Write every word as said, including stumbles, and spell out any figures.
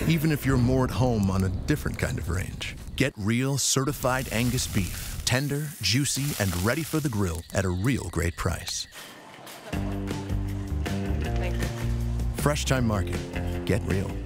even if you're more at home on a different kind of range. Get real certified Angus beef, tender, juicy, and ready for the grill at a real great price. Thank you. Fresh Thyme Market. Get real.